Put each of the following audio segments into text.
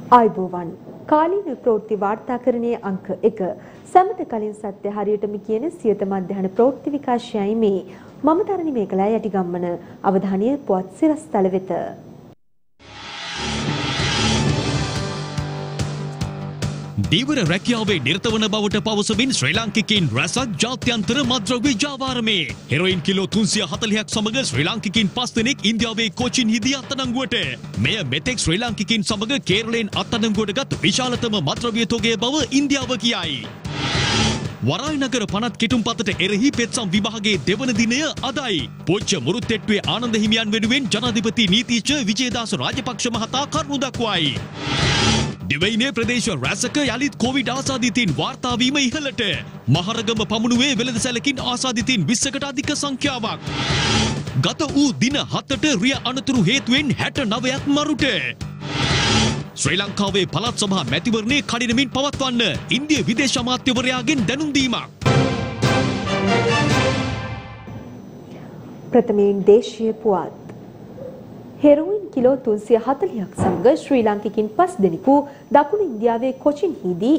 ආයුබෝවන් කාලීන ප්‍රවෘත්ති වාර්තාකරණයේ අංක 1 සමත කලින් සත්‍ය හරියටම කියන සියත මධ්‍යහන ප්‍රවෘත්ති විකාශයයි මේ මම තරණි මේකලා යටිගම්මන අවධානය පුවත් සිරස්තල වෙත දීවර රැකියාවේ නිරත වන බවට පවසමින් ශ්‍රී ලාංකිකයින් රැසක් ජාත්‍යන්තර මද්‍රව්‍ය ජාවාරමේ හෙරොයින් කිලෝ 340ක් සමග ශ්‍රී ලාංකිකයින් 5 දෙනෙක් ඉන්දියාවේ කොචින් හිදී අත්අඩංගුවට මෙය මෙතෙක් ශ්‍රී ලාංකිකයින් සමග කේරළයෙන් අත්අඩංගුවට ගත් විශාලතම මද්‍රව්‍ය තොගය බව ඉන්දියාව කියයි. වරායි නගර පනත් කිටුම්පතට එරෙහි පෙත්සම් විභාගයේ දෙවන දිනය අදයි. පොච්ච මුරුත්තෙට්ටුවේ ආනන්ද හිමියන් වෙනුවෙන් ජනාධිපති නීතිඥ විජේදාස රාජපක්ෂ මහතා කරුණු දක්වයි. දිවයිනේ ප්‍රදේශ රැසක යළිත් කොවිඩ් ආසාදිතයින් වාර්තා වීම ඉහළට. මහරගම පමුණුවේ වෙළඳසැලකින් ආසාදිතයින් 20කට අධික සංඛ්‍යාවක්. ගත වූ දින 7ට රිය අනතුරු හේතුවෙන් 69ක් මරුට. ශ්‍රී ලංකාවේ පළාත් සභා මැතිවරණය කඩිනමින් පවත්වන්න ඉන්දිය විදේශ අමාත්‍යවරයාගෙන් දැනුම් දීමක්. ප්‍රථමයෙන් දේශීය පුවත්. හෙරොයින් කිලෝ 340ක් සමග ශ්‍රී ලාංකිකයින් 5 දෙනෙකු දකුණු ඉන්දියාවේ කොචින් හිදී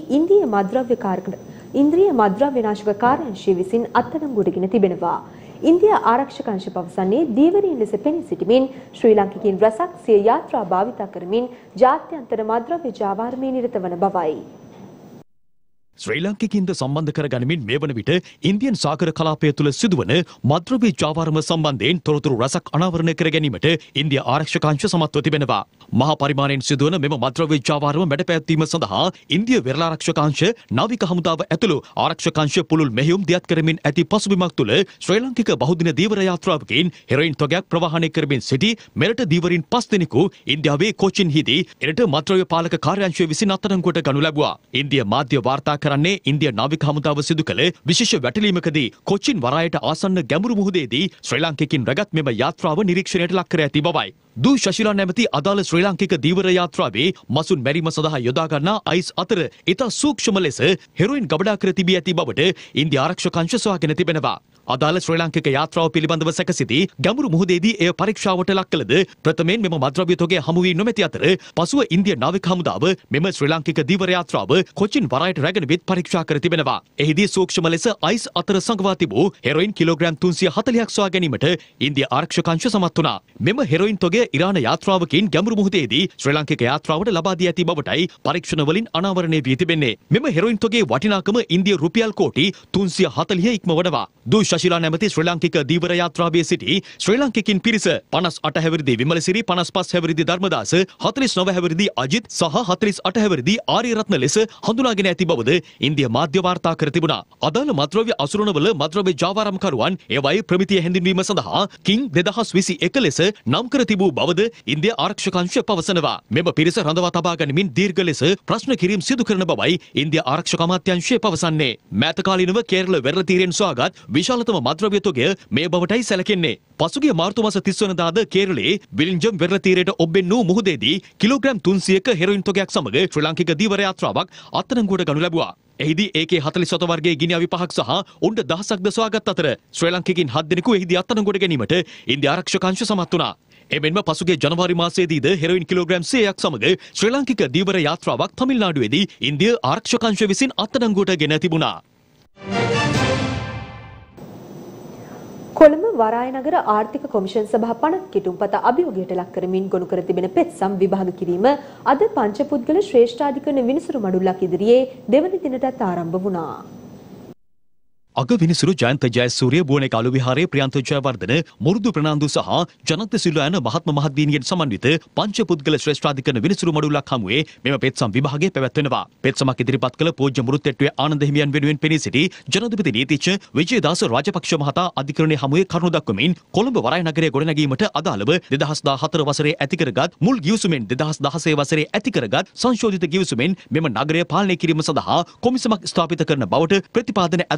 ඉන්ද්‍රිය මද්‍රව්‍ය නාශක කාර්යාංශය විසින් අත්අඩංගුවටගෙන තිබෙනවා. ඉන්දියා ආරක්ෂක අංශ පවසන්නේ දීවරීන් ලෙස පෙනී සිටමින් ශ්‍රී ලාංකිකයින් රැසක් සිය යාත්‍රා භාවිත කරමින් ජාත්‍යන්තර මද්‍රව්‍ය ජාවාරමේ නිරත වන බවයි. ශ්‍රී ලාංකිකයින්ද සම්බන්ධ කර ගනිමින් මේ වන විට ඉන්දියන් සාගර කලාපය තුළ සිදුවන මද්‍රව්‍ය ජාවාරම සම්බන්ධයෙන් තොරතුරු රැසක් අනාවරණය කර ගැනීමට ඉන්දියා ආරක්ෂක අංශ සමත්ව තිබෙනවා. මහා පරිමාණයෙන් සිදුවන මෙම මද්‍රව්‍ය ජාවාරම මැඩපැවැත්වීම සඳහා ඉන්දිය වෙරළ ආරක්ෂක අංශ නාවික හමුදාව ඇතුළු ආරක්ෂක අංශ පුළුල් මෙහෙයුම් දියත් කරමින් ඇති පසුබිමක් තුළ ශ්‍රී ලාංකික බහුදින දීවර යාත්‍රාවකින් හෙරොයින් තොගයක් ප්‍රවාහනය කරමින් සිටි මෙරට දීවරින් 5 දෙනෙකු ඉන්දියාවේ කොචින් හිදී එරට මද්‍රව්‍ය පාලක කාර්යාංශය විසින් අත්අඩංගුවට ගනු ලැබුවා. ඉන්දිය මාධ්‍ය වාර්තා කරන්නේ ඉන්දිය නාවික හමුදාව සිදු කළ විශේෂ වැටලීමකදී කොචින් වරායට ආසන්න ගැඹුරු මුහුදේදී ශ්‍රී ලාංකිකයින් රැගත් මෙම යාත්‍රාව නිරීක්ෂණයට ලක් කර ඇති බවයි. දු ශශිලා නැමැති අදාළ ශ්‍රී ලාංකික දීවර යාත්‍රාවේ මසුන් මැරීම සඳහා යොදා ගන්නා අයිස් අතර ඉතා සූක්ෂම ලෙස හෙරොයින් ගබඩා කර තිබී ඇති බවට ඉන්දියා ආරක්ෂක අංශ සොයාගෙන තිබෙනවා. අදාළ ශ්‍රී ලාංකික යාත්‍රාව පිළිබඳව සැකසිතී ගැඹුරු මුහුදේදී එය පරීක්ෂාවට ලක් කළද ප්‍රථමයෙන් මෙම මද්‍රව්‍ය තොගය හමු වී නොමැති අතර පසුව ඉන්දිය නාවික හමුදාව මෙම ශ්‍රී ලාංකික දීවර යාත්‍රාව කොචින් වරායට රැගෙන විත් පරීක්ෂා කර තිබෙනවා. එහිදී සූක්ෂම ලෙස අයිස් අතර සංගවා තිබූ හෙරොයින් කිලෝග්‍රෑම් 340ක් සොයා ගැනීමට ඉන්දිය ආරක්ෂක අංශ සමත් වුණා. මෙම හෙරොයින් තොගය ඉරාන යාත්‍රාවකින් ගැඹුරු මුහුදේදී ශ්‍රී ලාංකික යාත්‍රාවට ලබා දී ඇති බවටයි පරීක්ෂණ වලින් අනාවරණය වී තිබෙන්නේ. මෙම හෙරොයින් තොගයේ වටිනාකම ඉන්දිය රුපියල් කෝටි 340 ඉක්මවනවා. දු ශශිලා නැමැති ශ්‍රී ලාංකික දීවර යාත්‍රාවේ සිටි ශ්‍රී ලාංකිකින් පිරිස 55 හැවිරිදි විමලසිරි 55 හැවිරිදි ධර්මදාස 49 හැවිරිදි අජිත් සහ 48 හැවිරිදි ආර්යරත්න ලෙස හඳුනාගෙන ඇති බවද ඉන්දිය මාධ්‍ය වාර්තා කර තිබුණා. අදාළ මද්‍රව්‍ය අසුරණවල මද්‍රව්‍ය ජාවාරම්කරුවන් ඒවයි ප්‍රමිතිය හැඳින්වීම සඳහා කිං 2021 ලෙස නම් කර තිබූ බවද ඉන්දියා ආරක්ෂක අංශ පවසනවා. මෙම පිරිස රඳවා තබා ගනිමින් දීර්ඝ ලෙස ප්‍රශ්න කිරීම් සිදු කරන බවයි ඉන්දියා ආරක්ෂක අමාත්‍යාංශය පවසන්නේ. මෑත කාලීනව කේරළ වෙරළ තීරයෙන් සොයාගත් විශාලතම මද්‍රව්‍ය තොගය මේ බවටයි සැලකෙන්නේ. පසුගිය මාර්තු මාස 30 වනදාද කේරළයේ විලින්ජම් වෙරළ තීරයට ඔබ්බෙන්නූ මුහුදේදී කිලෝග්‍රෑම් 300ක හෙරොයින් තොගයක් සමග ශ්‍රී ලාංකික දීවර යාත්‍රාවක් අත්අඩංගුවට ගනු ලැබුවා. එහිදී AK-47 වර්ගයේ ගිනි අවි 5ක් සහ උණ්ඩ 10ක්ද සොයාගත් අතර ශ්‍රී ලාංකිකයින් 7 දෙනෙකු එහිදී අත්අඩංගුවට ගැනීමට ඉන්දියා ආරක්ෂක අංශ සමත් වුණා. එමෙන්ම පසුගිය ජනවාරි මාසයේදීද හෙරොයින් කිලෝග්‍රෑම් 100ක් සමග ශ්‍රී ලාංකික දීවර යාත්‍රාවක් තමිල්නාඩුවේදී ඉන්දියා ආරක්ෂක අංශ විසින් අත්අඩංගුවට ගෙන තිබුණා. කොළඹ වරාය නගර ආර්ථික කොමිෂන් සභා පනත් කිටුම්පත අභියෝගයට ලක් කරමින් ගොනු කර තිබෙන පෙත්සම් විභාග කිරීම අද පංචපුද්ගල ශ්‍රේෂ්ඨාධිකරණ විනිසුරු මඩුල්ලක් ඉදිරියේ දෙවන දිනටත් ආරම්භ වුණා. අග විනිසුරු ජයන්ත ජයසූරිය බුවනේක අලු විහාරයේ ප්‍රියන්ත ජයවර්ධන මුරුදු ප්‍රනාන්දු සහ ජනත සිල්වා යන මහත්ම මහත්දීන්ගෙන් සමන්විත පංචපුද්ගල ශ්‍රේෂ්ඨාධිකරණ විනිසුරු මඩුල්ලක් හමුවේ මෙම පෙත්සම් විභාගය පැවැත්වෙනවා. පෙත්සමක් ඉදිරිපත් කළ පූජ්‍ය මුරුත්තෙට්ටුවේ ආනන්ද හිමියන් වෙනුවෙන් පෙනී සිටි ජනාධිපති නීතිඥ විජේදාස රාජපක්ෂ මහතා අධිකරණයේ හමුවේ කරුණු දක්වමින් කොළඹ වරාය නගරය ගොඩනැගීමට අදාළව 2014 වසරේ ඇති කරගත් මුල් ගිවිසුමෙන් 2016 වසරේ ඇති කරගත් සංශෝධිත ගිවිසුමෙන් මෙම නගරය පාලනය කිරීම සඳහා කොමිසමක් ස්ථාපිත කරන බවට ප්‍රතිපාදන ඇතුළත්ව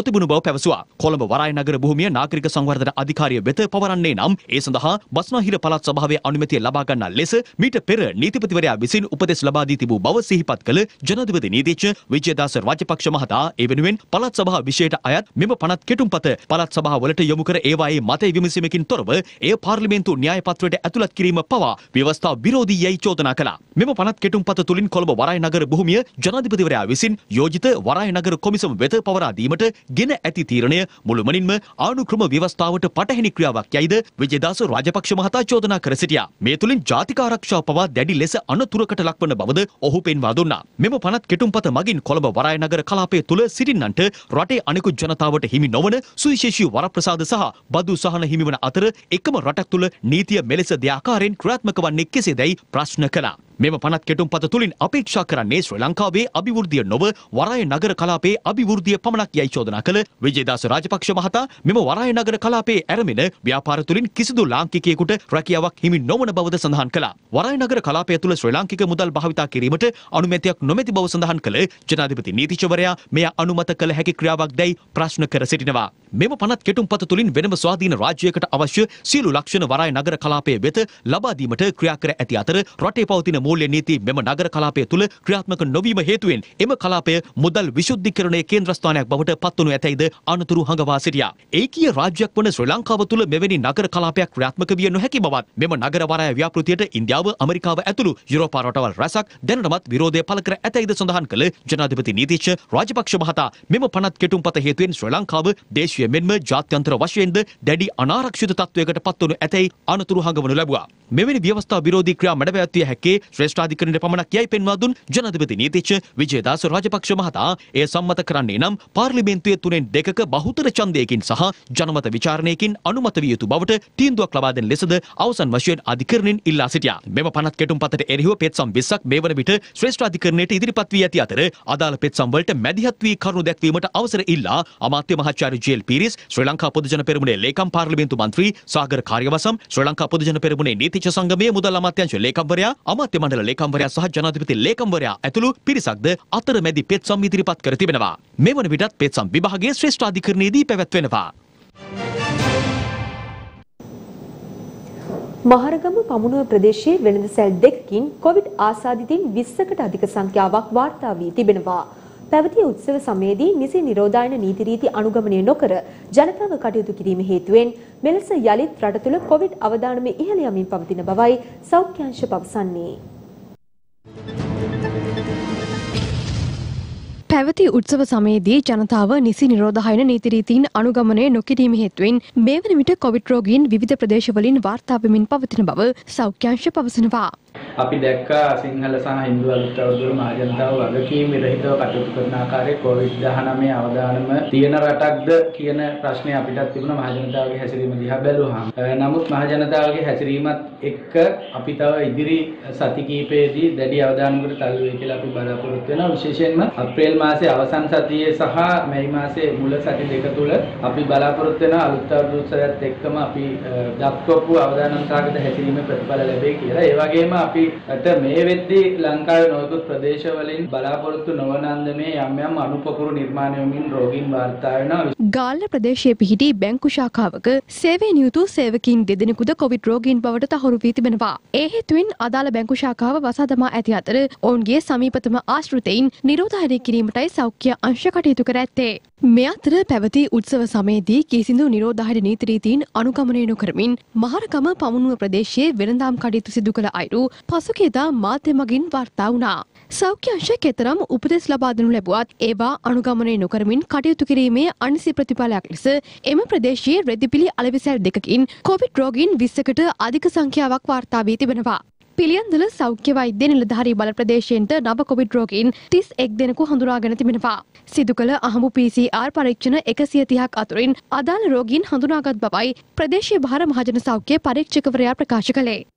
නොතිබුණු බව පැවසුවා. කොළඹ වරාය නගර භූමිය නාගරික සංවර්ධන අධිකාරිය වෙත පවරන්නේ නම් ඒ සඳහා බස්නාහිර පළාත් සභාවේ අනුමැතිය ලබා ගන්නා ලෙස මීට පෙර නීතිපතිවරයා විසින් උපදෙස් ලබා දී තිබූ බව සිහිපත් කළ ජනාධිපති නීතිඥ විජේදාස රාජපක්ෂ මහතා ඒ වෙනුවෙන් පළාත් සභා විෂයට අයත් මෙම පනත් කෙටුම්පත පළාත් සභාවලට යොමු කර ඒවායේ මතය විමසීමකින් තොරව එය පාර්ලිමේන්තු න්‍යාය පත්‍රයට ඇතුළත් කිරීම පවා ව්‍යවස්ථා විරෝධී යයි චෝදනා කළා. මෙම පනත් කෙටුම්පත තුලින් කොළඹ වරාය නගර භූමිය ජනාධිපතිවරයා විසින් යෝජිත වරාය නගර කොමිසම වෙත පවරා දීමට ගෙන ඇති තීරණය මුළුමනින්ම ආණුක්‍රම ව්‍යවස්ථාවට පටහැනි ක්‍රියාවක් යයිද විජේදාස රාජපක්ෂ මහතා චෝදනා කර සිටියා. මේ තුලින් ජාතික ආරක්ෂාව පවා දැඩි ලෙස අනතුරකට ලක්වන බවද ඔහු පෙන්වා දුන්නා. මෙම පනත් කෙටුම්පත මගින් කොළඹ වරාය නගර කලාපය තුල සිටින්නන්ට රටේ අනෙකුත් ජනතාවට හිමි නොවන සුවිශේෂී වරප්‍රසාද සහ බදු සහන හිමිවන අතර එකම රටක් තුල නීතිය මෙලෙස දෙආකාරයෙන් ක්‍රියාත්මක වන්නේ කෙසේදයි ප්‍රශ්න කළා. මෙම පනත් කෙටුම්පත තුලින් අපේක්ෂා කරන්නේ ශ්‍රී ලංකාවේ අභිවෘද්ධිය නොව වරාය නගර කලාපයේ අභිවෘද්ධිය පමණක් යයි චෝදනා කළ විජේදාස රාජපක්ෂ මහතා මෙම වරාය නගර කලාපයේ ඇරමෙන ව්‍යාපාර තුලින් කිසිදු ලාංකිකයෙකුට රැකියාවක් හිමි නොවන බවද සඳහන් කළා. වරාය නගර කලාපය තුල ශ්‍රී ලාංකික මුදල් භාවිතා කිරීමට අනුමැතියක් නොමැති බව සඳහන් කළ ජනාධිපති නීතිඥවරයා මෙය අනුමත කළ හැකි ක්‍රියාවක් දැයි ප්‍රශ්න කර සිටිනවා. මෙම පනත් කෙටුම්පත තුලින් වෙනම ස්වාධීන රාජ්‍යයකට අවශ්‍ය සියලු ලක්ෂණ වරාය නගර කලාපයේ වෙත ලබා දීමට ක්‍රියා කර ඇති අතර රටේ පවතින මූල්‍ය නීති මෙම නගර කලාපය තුල ක්‍රියාත්මක නොවීම හේතුවෙන් එම කලාපය මුදල් විශුද්ධීකරණයේ කේන්ද්‍රස්ථානයක් බවට පත්වනු ඇතැයිද අනතුරු හඟවා සිටියා. ඒකීය රාජ්‍යයක් වන ශ්‍රී ලංකාව තුල මෙවැනි නගර කලාපයක් ක්‍රියාත්මක විය නොහැකි බවත් මෙම නගර වරාය ව්‍යාපෘතියට ඉන්දියාව ඇමරිකාව ඇතුළු යුරෝපා රටවල් රැසක් දැනටමත් විරෝධය පළ කර ඇතැයිද සඳහන් කළ ජනාධිපති නීතිඥ රාජපක්ෂ මහතා මෙම පනත් කෙටුම්පත හේතුවෙන් ශ්‍රී ලංකාව දේශීය මෙන්ම ජාත්‍යන්තර වශයෙන්ද දැඩි අනාරක්ෂිත තත්වයකට පත්වනු ඇතැයි අනතුරු හඟවනු ලැබුවා. මෙවැනි ව්‍යවස්ථා විරෝධී ක්‍රියා මැඩපැවැත්විය හැක්කේ ශ්‍රේෂ්ඨාධිකරණයට පමණක් යයි පෙන්වා දුන් ජනාධිපති නීතිඥ විජේදාස රාජපක්ෂ මහතා එය සම්මත කරන්නේ නම් පාර්ලිමේන්තුවේ 3/2ක බහුතර ඡන්දයකින් සහ ජනමත විචාරණයකින් අනුමත විය යුතු බවට තීන්දුවක් ලබා දෙන ලෙසද අවසන් වශයෙන් අධිකරණයෙන් ඉල්ලා සිටියා. මෙම පනත් කෙටුම්පතට එරෙහිව පෙත්සම් 20ක් මේ වන විට ශ්‍රේෂ්ඨාධිකරණයට ඉදිරිපත් වී ඇති අතර අදාළ පෙත්සම් වලට මැදිහත් වී කරුණු දැක්වීමට අවසර ඉල්ලා අමාත්‍ය මහාචාර්ය ජී.එල්. පීරිස් ශ්‍රී ලංකා පොදුජන පෙරමුණේ ලේකම් පාර්ලිමේන්තු මන්ත්‍රී සාගර කාර්යවසම් ශ්‍රී ලංකා පොදුජන පෙරමුණේ නීතිඥ සංගමයේ මුදල් අමාත්‍යාංශ ලේකම්වරයා අමාත්‍ය මණ්ඩල ලේකම්වරයා සහ ජනාධිපති ලේකම්වරයා ඇතුළු පිරිසක්ද අතරමැදි පෙත්සම් ඉදිරිපත් කර තිබෙනවා. මෙවන විටත් පෙත්සම් විභාගයේ ශ්‍රේෂ්ඨාධිකරණයේදී පැවැත්වෙනවා. මහරගම පමුණුව ප්‍රදේශයේ වෙළඳ සැල් දෙකකින් කොවිඩ් ආසාදිතින් 20කට අධික සංඛ්‍යාවක් වාර්තා වී තිබෙනවා. පැවති උත්සව සමයේදී නිසි නිරෝධායන නීති රීති අනුගමනය නොකර ජනතාව කටයුතු කිරීම හේතුවෙන් මෙලෙස යලිත් රට තුළ කොවිඩ් අවදානම ඉහළ යමින් පවතින බවයි සෞඛ්‍ය අංශ පවසන්නේ. පැවති උත්සව සමයේදී ජනතාව නිසි නිරෝධායන නීති රීතීන් අනුගමනය නොකිරීම හේතුවෙන් මේ වන විට කොවිඩ් රෝගීන් විවිධ ප්‍රදේශවලින් වාර්තා වෙමින් පවතින බව සෞඛ්‍ය අංශ පවසනවා. අපි දැක්කා සිංහල සහ හින්දු අලුත් අවුරුදු මහජනතාව වගකීම් විරහිතව කටයුතු කරන ආකාරයේ COVID-19 අවදානම තියෙන රටක්ද කියන ප්‍රශ්නේ අපිටත් තිබුණා මහජනතාවගේ හැසිරීම දිහා බැලුවාම. නමුත් මහජනතාවගේ හැසිරීමත් එක්ක අපි තව ඉදිරි සති කිහිපයේදී දැඩි අවදානමකට තල්ලු වෙයි කියලා අපි බලාපොරොත්තු වෙනවා. විශේෂයෙන්ම අප්‍රේල් මාසයේ අවසන් සතියේ සහ මැයි මාසයේ මුල සති දෙක තුල අපි බලාපොරොත්තු වෙන අලුත් අවුරුදු උත්සවයත් එක්කම අපි දක්වපු අවදානම් සාගත හැසිරීමේ ප්‍රතිඵල ලැබෙයි කියලා. ඒ වගේම අපි මේ වෙද්දී ලංකාවේ නොයෙකුත් ප්‍රදේශවලින් බලාපොරොත්තු නොවන අන්දමේ යම් යම් අනුපකුරු නිර්මාණය වෙමින් රෝගීන් වාර්තා වෙනවා. ගාල්ල ප්‍රදේශයේ පිහිටි බැංකු ශාඛාවක සේවයේ නියුතු සේවකීන් දෙදෙනෙකුද කොවිඩ් රෝගීන් බවට තහවුරු වී තිබෙනවා. ඒ හේතුවෙන් අදාළ බැංකු ශාඛාව වසා දමා ඇති අතර ඔවුන්ගේ සමීපතම ආශ්‍රිතයින් නිරෝධායනය කිරීමටයි සෞඛ්‍ය අංශ කටයුතු කර ඇත්තේ. මේ අතර පැවති උත්සව සමයේදී කිසිදු නිරෝධායන නීති රීතීන් අනුගමනය නොකරමින් මහරගම පමුණුව ප්‍රදේශයේ වෙළඳාම් කටයුතු සිදු කළ අයුරු පසුගියදා මාධ්‍ය මගින් වාර්තා වුණා. සෞඛ්‍ය අංශ කෙතරම් උපදෙස් ලබා දෙනු ලැබුවත් ඒවා අනුගමනය නොකරමින් කටයුතු කිරීමේ අනිසි ප්‍රතිඵලයක් ලෙස එම ප්‍රදේශයේ රෙදිපිලි අලෙවිසැල් දෙකකින් කොවිඩ් රෝගීන් 20කට අධික සංඛ්‍යාවක් වාර්තා වී තිබෙනවා. පිළියන්දල සෞඛ්‍ය වෛද්‍ය නිලධාරී බල ප්‍රදේශයෙන්ට නව කොවිඩ් රෝගීන් 31 දෙනෙකු හඳුනාගෙන තිබෙනවා. සිදු කළ අහඹු PCR පරීක්ෂණ 130ක් අතුරින් අදාළ රෝගීන් හඳුනාගත් බවයි ප්‍රදේශීය භාර මහජන සෞඛ්‍ය පරීක්ෂකවරයා ප්‍රකාශ කළේ.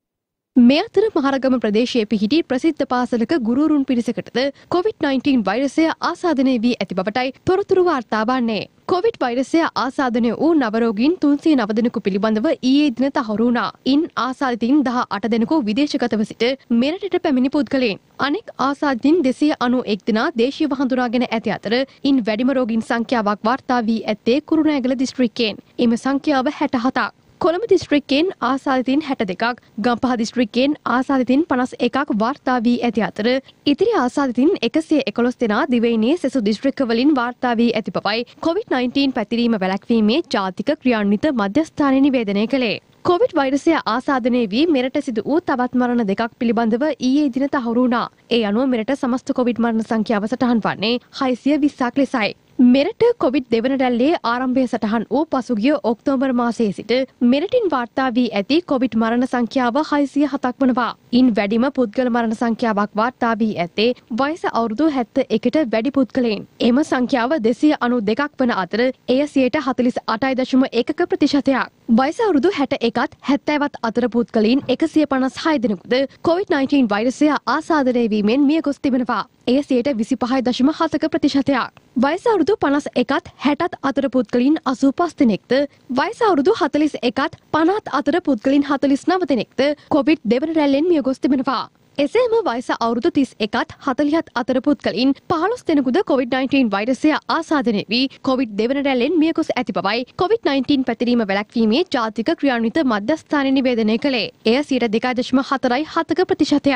මේ අතර මහරගම ප්‍රදේශයේ පිහිටි ප්‍රසිද්ධ පාසලක ගුරුවරුන් පිරිසකටද COVID-19 වෛරසය ආසාදනය වී ඇති බවටයි තොරතුරු වාර්තා වන්නේ. කොවිඩ් වෛරසය ආසාදනය වූ නවරෝගීන් 309 දෙනෙකු පිළිබඳව ඊයේ දින තහවුරු වුණා. ඉන් ආසාදිතයින් 18 දෙනෙකු විදේශගතව සිට මෙරටට පැමිණි පුද්ගලයන්. අනෙක් ආසාදිතයින් 291 දෙනා දේශීයව හඳුනාගෙන ඇති අතර ඉන් වැඩිම රෝගීන් සංඛ්‍යාවක් වාර්තා වී ඇත්තේ කුරුණෑගල දිස්ත්‍රික්කයෙන්. එම සංඛ්‍යාව 67ක්. කොළඹ දිස්ත්‍රික්කයෙන් ආසාදිතයින් 62ක්, ගම්පහ දිස්ත්‍රික්කයෙන් ආසාදිතයින් 51ක් වාර්තා වී ඇති අතර ඉතිරි ආසාදිතයින් 111 දෙනා දිවයිනේ සෙසු දිස්ත්‍රික්කවලින් වාර්තා වී ඇති බවයි COVID-19 පැතිරීම වැළැක්වීමේ ජාතික ක්‍රියාන්විත මධ්‍යස්ථානය නිවේදනය කළේ. කොවිඩ් වෛරසය ආසාදනය වී මෙරට සිදු වූ තවත් මරණ දෙකක් පිළිබඳව ඊයේ දින තහවුරු වුණා. ඒ අනුව මෙරට සමස්ත කොවිඩ් මරණ සංඛ්‍යාව සටහන් වන්නේ 620ක් ලෙසයි. මෙරට කොවිඩ් දෙවන රැල්ලේ ආරම්භය සටහන් වූ පසුගිය ඔක්තෝබර් මාසයේ සිට මෙරටින් වාර්තා වී ඇති කොවිඩ් මරණ සංඛ්‍යාව 607ක් වනවා. ඉන් වැඩිම පුද්ගල මරණ සංඛ්‍යාවක් වාර්තා වී ඇත්තේ වයස අවුරුදු 71ට වැඩි පුද්ගලයන්. එම සංඛ්‍යාව 292ක් වන අතර එය 48.1%ක්. වයස අවුරුදු 61ත් 70ත් අතර පුද්ගලයන් 156 දෙනෙකුද COVID-19 වෛරසය ආසාදනය වීමෙන් මිය ගොස් තිබෙනවා. එය 25.7%ක්. වයස අවුරුදු 51ත් 60ත් අතර පුද්ගලයන් 85 දෙනෙක්ද, වයස අවුරුදු 41ත් 50ත් අතර පුද්ගලයන් 49 දෙනෙක්ද කොවිඩ් දෙවන රැල්ලෙන් මිය ගොස් තිබෙනවා. එසේම වයස අවුරුදු 31ත් 40ත් අතර පුද්ගලයන් 15 දෙනෙකුද COVID-19 වෛරසය ආසාදනය වී කොවිඩ් දෙවන රැල්ලෙන් මිය ගොස් ඇති බවයි COVID-19 පැතිරීම වැළැක්වීමේ ජාතික ක්‍රියාන්විත මධ්‍යස්ථානය නිවේදනය කළේ. එය 2.47%ක්.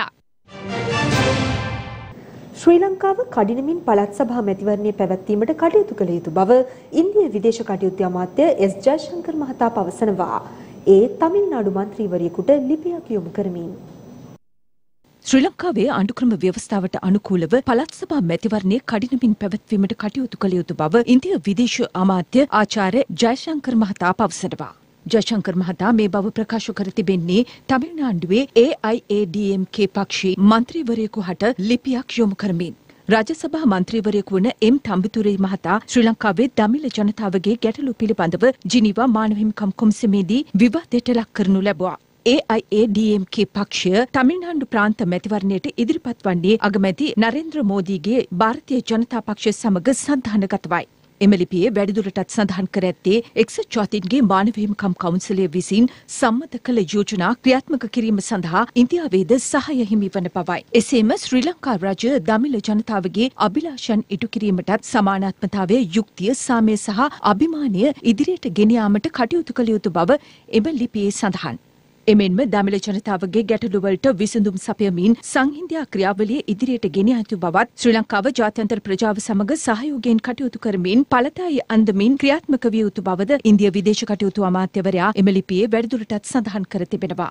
ශ්‍රී ලංකාව කඩිනමින් පළාත් සභා මැතිවරණය පැවැත්වීමට කටයුතු කළ යුතු බව ඉන්දිය විදේශ කටයුතු අමාත්‍ය එස් ජයශංකර් මහතා පවසනවා. ඒ තමිල්නාඩු මන්ත්‍රීවරයෙකුට ලිපියක් යොමු කරමින් ශ්‍රී ලංකාවේ ආණ්ඩුක්‍රම ව්‍යවස්ථාවට අනුකූලව පළාත් සභා මැතිවරණය කඩිනමින් පැවැත්වීමට කටයුතු කළ යුතු බව ඉන්දිය විදේශ අමාත්‍ය ආචාර්ය ජයශංකර් මහතා පවසනවා. ජයශංකර් මහතා මේ බව ප්‍රකාශ කර තිබෙන්නේ තමිල්නාඩුවේ AIADMK පක්ෂයේ මන්ත්‍රීවරයෙකු හට ලිපියක් යොමු කරමින්. රාජසභා මන්ත්‍රීවරයෙකු වන එම් තම්බිතුරේ මහතා ශ්‍රී ලංකාවේ දමිළ ජනතාවගේ ගැටලු පිළිබඳව ජිනීවා මානව හිමිකම් කොමිසමේදී විවාදයට ලක් කරනු ලැබුවා. AIADMK පක්ෂය තමිල්නාඩු ප්‍රාන්ත මැතිවරණයට ඉදිරිපත් වන්නේ අගමැති නරේන්ද්‍ර මෝදීගේ ಭಾರತೀಯ ජනතා පක්ෂය සමග සන්ධානගතවයි. එම ලිපියේ වැඩිදුරටත් සඳහන් කර ඇත්තේ එක්සත් ජාතීන්ගේ මානව හිමිකම් කවුන්සිලය විසින් සම්මත කළ යෝජනා ක්‍රියාත්මක කිරීම සඳහා ඉන්දියාවේද සහාය හිමි වන බවයි. එසේම ශ්‍රී ලංකා රජය දමිළ ජනතාවගේ අභිලාෂයන් ඉටු කිරීමටත් සමානාත්මතාවය, යුක්තිය, සාමය සහ අභිමානය ඉදිරියට ගෙන යාමට කටයුතු කළ යුතු බව එම ලිපියේ සඳහන්. එමෙන්ම දමිළ ජනතාවගේ ගැටලුවලට විසඳුම් සපයමින් සංහිඳියා ක්‍රියාවලිය ඉදිරියට ගෙන යතු බවත් ශ්‍රී ලංකාව ජාත්‍යන්තර ප්‍රජාව සමග සහයෝගයෙන් කටයුතු කරමින් පළතායි අන්දමින් ක්‍රියාත්මක විය යුතු බවද ඉන්දිය විදේශ කටයුතු අමාත්‍යවරයා එම ලිපියේ වැඩිදුරටත් සඳහන් කර තිබෙනවා.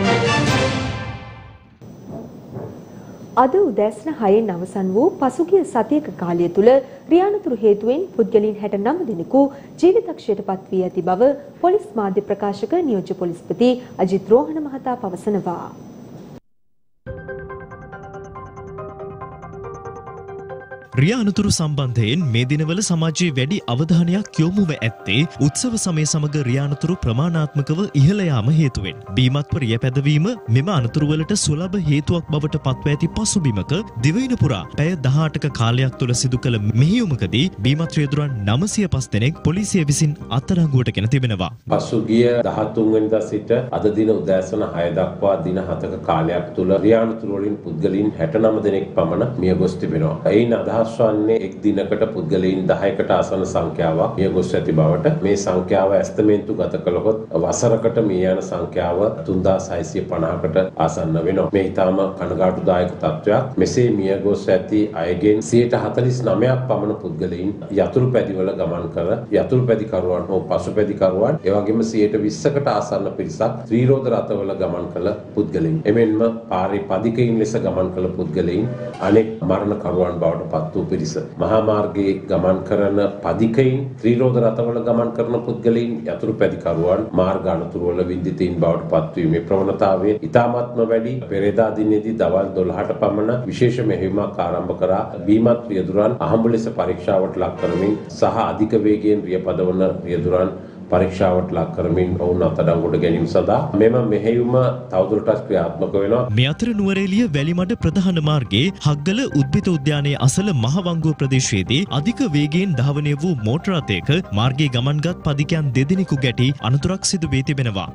අද උදෑසන 6න් අවසන් වූ පසුගිය සතියක කාලය තුල රියානතුරු හේතුවෙන් පුද්ගලයන් 69 දෙනෙකු ජීවිතක්ෂයට පත් වී ඇති බව පොලිස් මාධ්‍ය ප්‍රකාශක නියෝජ්‍ය පොලිස්පති අජිත් රෝහණ මහතා පවසනවා. රියානතුරු සම්බන්ධයෙන් මේ දිනවල සමාජයේ වැඩි අවධානයක් යොමුව ඇත්තේ උත්සව සමය සමග රියානතුරු ප්‍රමාණාත්මකව ඉහළ යාම හේතුවෙන්. බීමත්ව රිය පැදවීම මෙම අනතුරුවලට සුලභ හේතුවක් බවට පත්ව ඇති පසුබිමක දිවයින පුරා පැය 18ක කාලයක් තුළ සිදු කළ මෙහෙයුමකදී බීමත් රියදුරන් 905 දෙනෙක් පොලිසිය විසින් අත්අඩංගුවට ගෙන තිබෙනවා. පසුගිය 13 වෙනිදා සිට අද දින උදෑසන 6 දක්වා දින 7ක කාලයක් තුළ රියානතුරු වලින් පුද්ගලයන් 69 දෙනෙක් පමණ මිය ගොස් තිබෙනවා. එයින් අදහස් වන්නේ එක් දිනකට පුද්ගලයන් 10කට ආසන්න සංඛ්‍යාවක් මිය ගොස් ඇති බවට. මේ සංඛ්‍යාව ඇස්තමේන්තු ගත කළහොත් වසරකට මිය යන සංඛ්‍යාව 3650කට ආසන්න වෙනවා. මේ ඊටාම කනගාටුදායක තත්ත්වයක්. මෙසේ මිය ගොස් ඇති අයගෙන් 49%ක් පමණ පුද්ගලයන් යතුරුපැදිවල ගමන් කර යතුරුපැදිකරුවන් හෝ පසුපැදිකරුවන්, ඒ වගේම 20%කට ආසන්න පිරිසක් ත්‍රිරෝද රථවල ගමන් කළ පුද්ගලයන්. එමෙන්ම පාරේ පදිකයින් ලෙස ගමන් කළ පුද්ගලයන් අනෙක් මරණකරුවන් බවට පත් වූ පිරිස. මහා මාර්ගයේ ගමන් කරන පදිකයින්, ත්‍රිරෝද රථවල ගමන් කරන පුද්ගලයන්, යතුරුපැදිකරුවන් මාර්ග අනතුරුවල විද්‍යුතීන් බවට පත්වීමේ ප්‍රවණතාවය ඉතාමත්ම වැඩි. පෙරේදා දිනේදී දවල් 12ට පමණ විශේෂ මෙහෙයුමක් ආරම්භ කරා බීමත් රියදුරන් අහඹු ලෙස පරීක්ෂාවට ලක් කරමින් සහ අධික වේගයෙන් රිය පදවන රියදුරන් පරීක්ෂාවට ලක් කරමින් ඔවුන් අත්අඩංගුවට ගැනීම සඳහා මෙම මෙහෙයුම තවදුරටත් ක්‍රියාත්මක වෙනවා. මේ අතර නුවරඑළිය වැලිමඩ ප්‍රධාන මාර්ගයේ හග්ගල උද්භිත උද්‍යානයේ අසල මහවංගුව ප්‍රදේශයේදී අධික වේගයෙන් ධාවනය වූ මෝටර රථයක මාර්ගයේ ගමන්ගත් පදිකයන් දෙදෙනෙකු ගැටි අනතුරක් සිදු වී තිබෙනවා.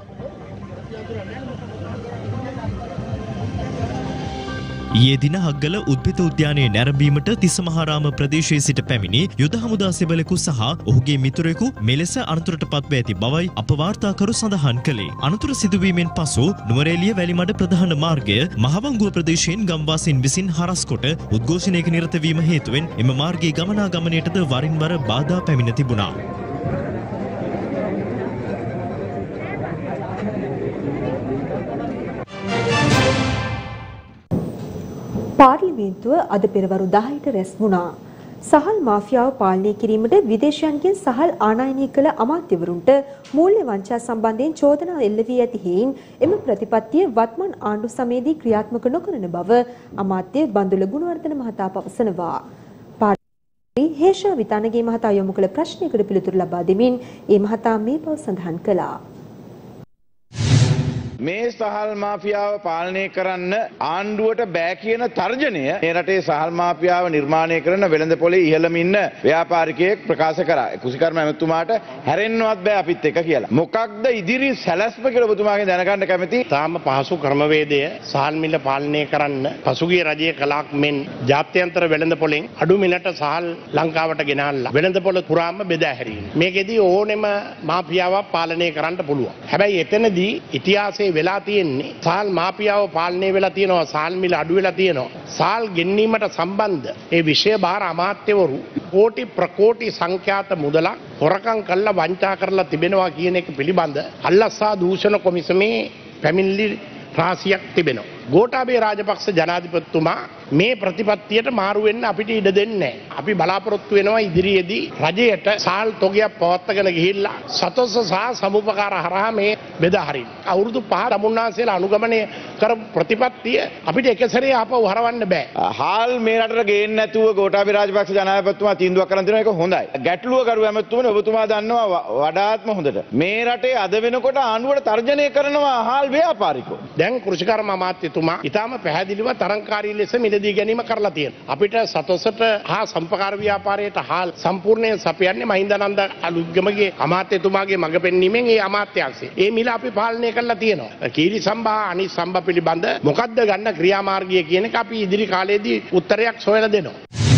ඊයේ දින හග්ගල උද්භිත උද්‍යානයේ නැරඹීමට තිස්සමහාරාම ප්‍රදේශයේ සිට පැමිණි යුද හමුදා සෙබළෙකු සහ ඔහුගේ මිතුරෙකු මෙලෙස අනතුරට පත්ව ඇති බවයි අප වාර්තාකරු සඳහන් කළේ. අනතුර සිදුවීමෙන් පසු නුවරඑළිය වැලිමඩ ප්‍රධාන මාර්ගය මහවංගුව ප්‍රදේශයෙන් ගම්වාසීන් විසින් හරස් කොට උද්ඝෝෂණයක නිරත වීම හේතුවෙන් එම මාර්ගයේ ගමනාගමනයටද වරින් වර බාධා පැමිණ තිබුණා. පාර්ලිමේන්තුව අද පෙරවරු 10ට රැස් වුණා. සහල් මාෆියාව පාලනය කිරීමට විදේශයන්ගෙන් සහල් ආනයනය කළ අමාත්‍යවරුන්ට මූල්‍ය වංචා සම්බන්ධයෙන් චෝදනා එල්ල වී ඇති හේයින් එම ප්‍රතිපත්තිය වත්මන් ආණ්ඩු සමයේදී ක්‍රියාත්මක නොකරන බව අමාත්‍ය බන්දුල ගුණවර්ධන මහතා පවසනවා. පාර්ලිමේන්තුවේ හේෂා විතානගේ මහතා යොමු කළ ප්‍රශ්නයකට පිළිතුරු ලබා දෙමින් ඒ මහතා මේ බව සඳහන් කළා. මේ සහල් මාෆියාව පාලනය කරන්න ආණ්ඩුවට බෑ කියන තර්ජනය මේ රටේ සහල් මාෆියාව නිර්මාණය කරන වෙළඳපොලේ ඉහළම ඉන්න ව්‍යාපාරිකයෙක් ප්‍රකාශ කරා. කුසිකර්ම ඇමතුමාට හැරෙන්නවත් බෑ අපිත් එක කියලා. මොකක්ද ඉදිරි සැලැස්ම කියලා ඔබතුමාගෙන් දැනගන්න කැමති. තාම පහසු ක්‍රමවේදය සහල් මිල පාලනය කරන්න පසුගිය රජයේ කලාක් මෙන් ජාත්‍යන්තර වෙළඳපොලෙන් අඩු මිලට සහල් ලංකාවට ගෙනල්ලා වෙළඳපොළ පුරාම බෙදා හැරීම. මේකෙදී ඕනෙම මාෆියාවක් පාලනය කරන්න පුළුවන්. හැබැයි එතනදී ඉතිහාසයේ වෙලා තියෙන්නේ සහල් මාෆියාව පාලනය වෙලා තියෙනවා, සහල් මිල අඩු වෙලා තියෙනවා. සහල් ගෙන්වීමට සම්බන්ධ ඒ විෂය බාර අමාත්‍යවරු කෝටි ප්‍රකෝටි සංඛ්‍යාත මුදලක් හොරකම් කරලා වංචා කරලා තිබෙනවා කියන එක පිළිබඳ අල්ලස්සා දූෂණ කොමිසමේ පැමිණිලි රාශියක් තිබෙනවා. ගෝඨාභය රාජපක්ෂ ජනාධිපතිතුමා මේ ප්‍රතිපත්තියට මාරු වෙන්න අපිට ඉඩ දෙන්නේ නැහැ. අපි බලාපොරොත්තු වෙනවා ඉදිරියේදී රජයට සහල් තොගයක් පවත්වාගෙන ගිහිල්ලා සතොස්ස සහ සමුපකාර හරහා මේ බෙදා හරින්න. අවුරුදු 5 තමුන්නාන්සේලා අනුගමනය කරපු ප්‍රතිපත්තිය අපිට එක සැරේ ආපහු හරවන්න බෑ. හාල් මේ රටට ගේන්න නැතුව ගෝඨාභය රාජපක්ෂ ජනාධිපතිතුමා තීන්දුවක් කරන් දෙනවා. ඒක හොඳයි. ගැටලුව කරු ඇමතුමනේ ඔබතුමා දන්නවා වඩාත්ම හොඳට. මේ රටේ අද වෙනකොට ආණ්ඩුවට තර්ජනය කරනවා හාල් ව්‍යාපාරිකෝ. දැන් කෘෂිකර්ම අමාත්‍යතුමා ඊටාම පැහැදිලිව තරංකාරී ලෙස මිලදී ගැනීම කරලා තියෙනවා. අපිට සතොසට හා සම්පකාර ව්‍යාපාරයට හාල් සම්පූර්ණයෙන් සපයන්නේ මහින්දානන්ද අලුත්ගමගේ අමාත්‍යතුමාගේ මඟ පෙන්වීමෙන් ඒ අමාත්‍යාංශය. ඒ මිල අපි පාලනය කරලා තියෙනවා. කීරි සම්බා අනිත් සම්බා පිළිබඳ මොකද්ද ගන්න ක්‍රියාමාර්ගය කියන එක අපි ඉදිරි කාලයේදී උත්තරයක් සොයලා දෙනවා.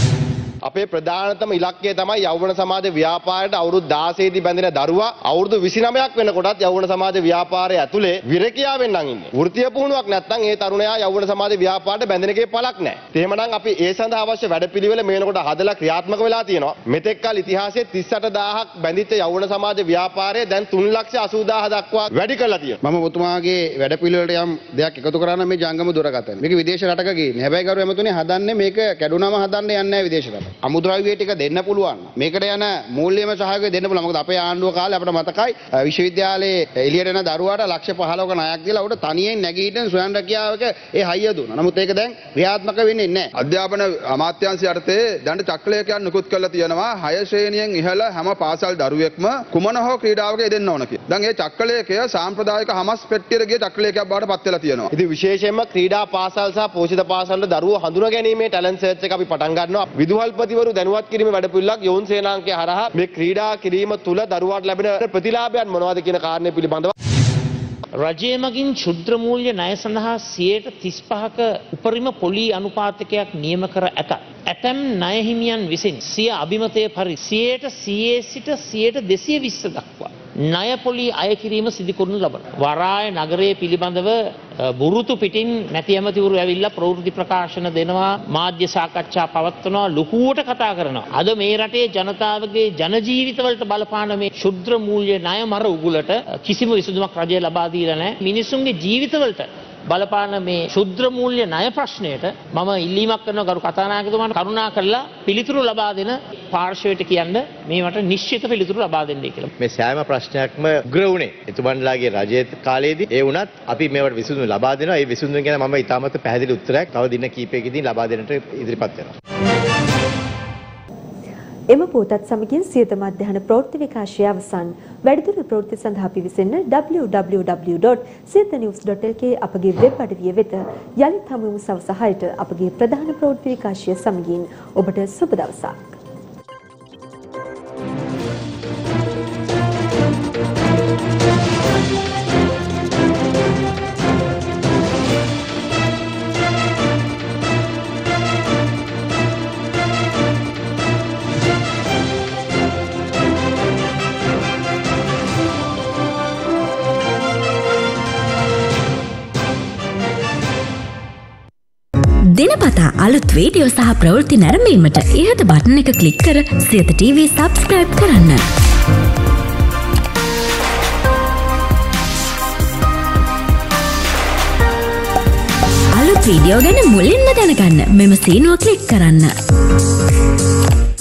අපේ ප්‍රධානතම ඉලක්කය තමයි යෞවන සමාජ ව්‍යාපාරයට අවුරුදු 16 දී බැඳෙන දරුවා අවුරුදු 29ක් වෙනකොටත් යෞවන සමාජ ව්‍යාපාරය ඇතුලේ විරකියාවෙන් නම් ඉන්නේ. වෘත්තීය පුහුණුවක් නැත්නම් ඒ තරුණයා යෞවන සමාජ ව්‍යාපාරයට බැඳෙන එකේ පළක් නැහැ. එහෙමනම් අපි ඒ සඳහා අවශ්‍ය වැඩපිළිවෙල මේනකොට හදලා ක්‍රියාත්මක වෙලා තියෙනවා. මෙතෙක් කල ඉතිහාසයේ 38000ක් බැඳිච්ච යෞවන සමාජ ව්‍යාපාරය දැන් 3,80,000 දක්වා වැඩි කරලා තියෙනවා. මම ඔබතුමාගේ වැඩපිළිවෙලට යම් දෙයක් එකතු කරා නම් මේ ජංගම දුරකථන. මේක විදේශ රටක ගිහින්. හැබැයි කරු එමතුනේ හදන්නේ මේක කැඩුනම හදන්න යන්නේ නැහැ විදේශ රට. අමුද්‍රව්‍ය ටික දෙන්න පුළුවන්. මේකට යන මූල්‍යම සහයෝගය දෙන්න පුළුවන්. මොකද අපේ ආණ්ඩුව කාලේ අපිට මතකයි විශ්වවිද්‍යාලයේ එළියට එන දරුවාට ලක්ෂ 15ක ණයක් දීලා උඩ තනියෙන් නැගී හිටින ස්වයං රැකියාවක ඒ හයිය දුන්නා. නමුත් ඒක දැන් ක්‍රියාත්මක වෙන්නේ නැහැ. අධ්‍යාපන අමාත්‍යාංශය යටතේ දැන් චක්‍රලේඛයක් නිකුත් කරලා තියෙනවා 6 ශ්‍රේණියෙන් ඉහළ හැම පාසල් දරුවෙක්ම කුමන හෝ ක්‍රීඩාවක යෙදෙන්න ඕන කියලා. දැන් මේ චක්‍රලේඛය සාම්ප්‍රදායික හමස් පෙට්ටියට ගිය චක්‍රලේඛයක් බවට පත් වෙලා තියෙනවා. ඉතින් විශේෂයෙන්ම ක්‍රීඩා පාසල් සහ පෝෂිත පාසල් වල දරුවෝ හඳුනා ගැනීමේ ටැලන්ට් සර්ච් එක අපි පටන් ගන්නවා. විදුහල්පතිවරු දැනුවත් කිරීමේ වැඩපිළිවෙලක් යොවුන් සේනාංකය හරහා මේ ක්‍රීඩා කිරීම තුළ දරුවාට ලැබෙන ප්‍රතිලාභයන් මොනවද කියන කාරණය පිළිබඳව රජය මගින් ක්ෂුද්‍ර මූල්‍ය ණය සඳහා 35%ක උපරිම පොලී අනුපාතකයක් නියම කර ඇත. ඇතැම් ණය හිමියන් විසින් සිය අභිමතය පරිදි 100% සිට 220 දක්වා ණය පොලී අය කිරීම සිදු කරනු ලබනවා. වරාය නගරයේ පිළිබඳව බුරුතු පිටින් නැති ඇමතිවරු ඇවිල්ලා ප්‍රවෘත්ති ප්‍රකාශන දෙනවා, මාධ්‍ය සාකච්ඡා පවත්වනවා, ලොකුවට කතා කරනවා. අද මේ රටේ ජනතාවගේ ජන ජීවිතවලට බලපාන මේ ක්ෂුද්‍ර මූල්‍ය ණය මර උගුලට කිසිම විසඳුමක් රජය ලබා දීලා නැහැ. මිනිසුන්ගේ ජීවිතවලට බලපාන මේ ක්ෂුද්‍ර මූල්‍ය ණය ප්‍රශ්නයට මම ඉල්ලීමක් කරනවා ගරු කතානායකතුමාට කරුණා කරලා පිළිතුරු ලබා දෙන පාර්ශවයට කියන්න මේවට නිශ්චිත පිළිතුරු ලබා දෙන්නයි කියලා. මේ සෑම ප්‍රශ්නයක්ම උග්‍ර වුණේ එතුමන්ලාගේ රජයේ කාලයේදී. ඒ වුණත් අපි මේවට විසඳුම් ලබා දෙනවා. ඒ විසඳුම් ගැන මම ඉතාමත් පැහැදිලි උත්තරයක් තව දින කිහිපයකදී ලබා දෙන්නට ඉදිරිපත් වෙනවා. එම පුවතත් සමගින් සියත මධ්‍යහන ප්‍රවෘත්ති විකාශය අවසන්. වැඩිදුර ප්‍රවෘත්ති සඳහා පිවිසෙන්න www.siyathanews.lk අපගේ වෙබ් අඩවිය වෙත. යළිත් හමුවෙමු සවස 6ට අපගේ ප්‍රධාන ප්‍රවෘත්ති විකාශය සමගින්. ඔබට සුබ දවසක්. දිනපතා අලුත් වීඩියෝ සහ ප්‍රවෘත්ති නැරඹීමට ඉහත බටන් එක ක්ලික් කර සියත TV සබ්ස්ක්‍රයිබ් කරන්න. අලුත් වීඩියෝ ගැන මුලින්ම දැනගන්න මෙම සීනුව ක්ලික් කරන්න.